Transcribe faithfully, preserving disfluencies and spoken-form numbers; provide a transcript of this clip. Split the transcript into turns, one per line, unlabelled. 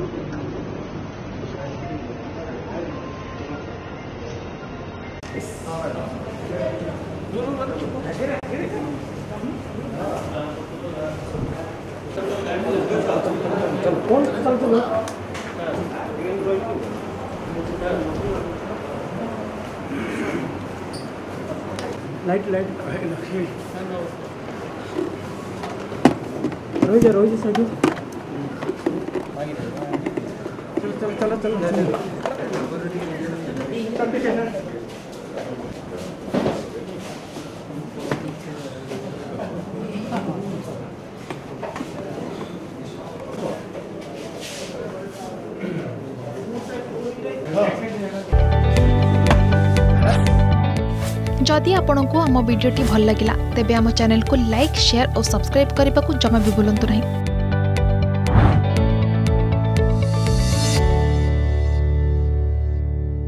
Light light रोज रोज सही चलो चलो चलो चलो
जदि आपंक आम भिडी भल लगा तेब आम चैनल को लाइक शेयर और सब्सक्राइब करने को जमा भी भूलु नहीं।